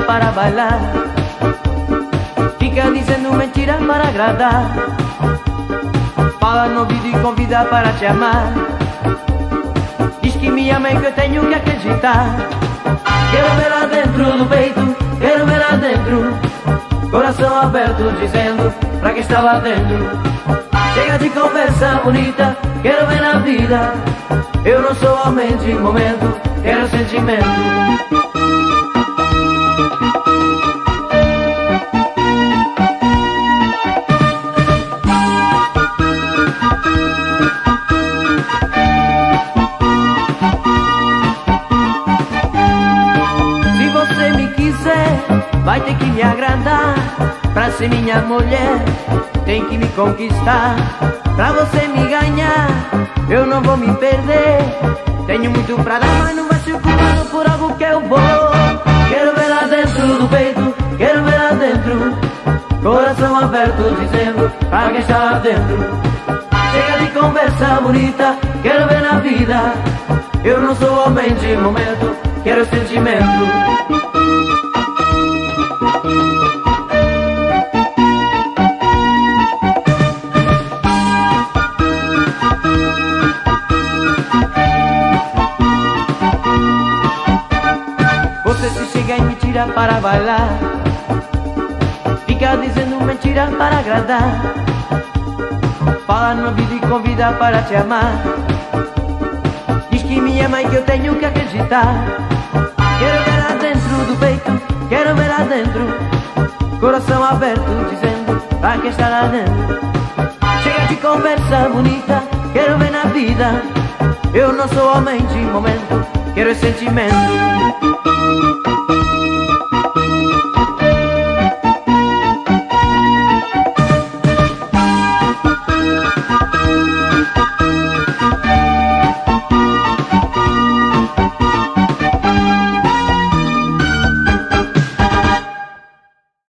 para bailar. Fica dizendo mentiras para agradar. Fala no ouvido e convida para te amar. Diz que me ama e que eu tenho que acreditar. Quero ver lá dentro do peito, quero ver lá dentro. Coração aberto dizendo pra quem está lá dentro. Chega de conversa bonita, quero ver na vida. Eu não sou homem de momento, quero sentimento. Vai ter que me agradar, pra ser minha mulher tem que me conquistar. Pra você me ganhar, eu não vou me perder. Tenho muito pra dar, mas não vai ser culpado por algo que eu vou. Quero ver lá dentro do peito, quero ver lá dentro. Coração aberto dizendo pra quem está lá dentro. Chega de conversa bonita, quero ver na vida. Eu não sou homem de momento, quero sentimento. Você se chega e me tira para bailar. Fica dizendo mentiras para agradar. Fala no ouvido e convida para te amar. Diz que me ama e que eu tenho que acreditar. Quero ver lá dentro do peito, quero ver lá dentro. Coração aberto dizendo pra quem está lá dentro. Chega de conversa bonita, quero ver na vida. Eu não sou homem de momento, quero sentimento.